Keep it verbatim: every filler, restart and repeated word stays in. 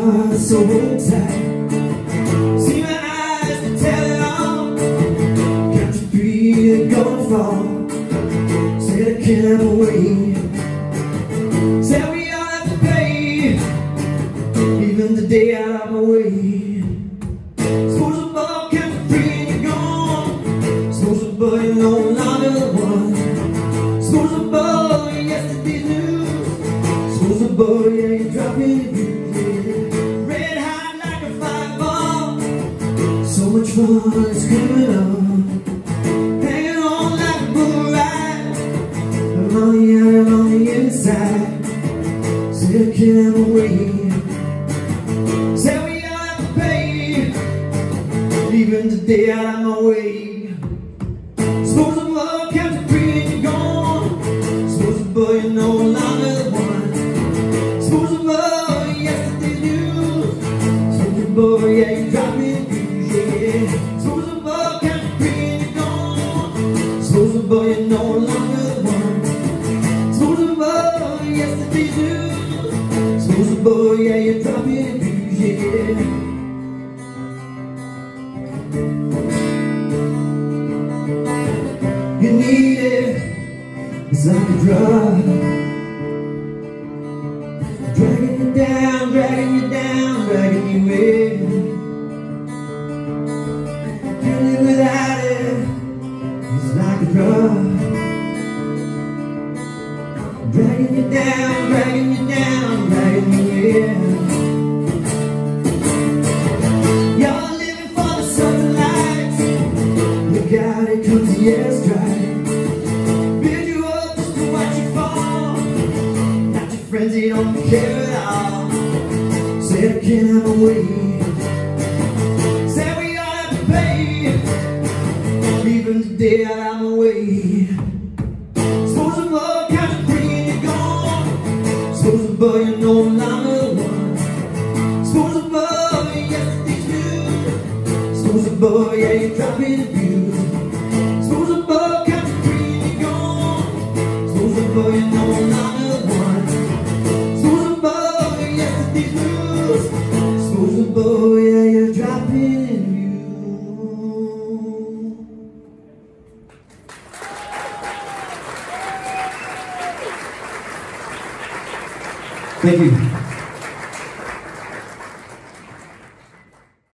heart so tight. See my eyes to tell it all. Can't you breathe, gonna fall. Said I can't wait. Said we all have to pay, even the day out of my way. Suppose a ball can't be free and you're gone. Suppose a buddy no longer the one. Suppose a ball, yesterday's news. Suppose a ball, yeah, you're dropping you. Red hot like a fireball. So much fun is coming on. Hanging on like a bull ride. I'm on the outside, I'm on the inside. Said I can't wait. Said we all have to pay, leaving the day out of my way. Suppose the love kept free and you're gone. Suppose the boy you're no longer the one. Suppose the love yesterday's news. Suppose the boy, yeah, you're dropping views, yeah. Suppose the love kept free and you're gone. Suppose the boy you're no longer the one. Suppose the love yesterday's news. Suppose the boy, yeah, you're dropping views, yeah. You need it, it's like a drug, dragging you down, dragging you down, dragging you in. Can't live without it, it's like a drug, dragging you down, dragging you down, dragging you in. You're living for the southern lights. You got it, comes the air's dry. Build you up just to watch you fall. Not your friends, they don't care at all. Said I can't have a way. Said we all have to pay, leaving the day out of my way. Suppose the love comes free and you're gone. Suppose the boy you're no longer the one. Suppose the boy yesterday's news. Suppose the boy, yeah, you're dropping the views. Suppose the boy comes free and you're gone. Suppose the boy you're no longer the one. Suppose the boy yesterday's news. Suppose the boy, yeah, you're dropping the views. Thank you.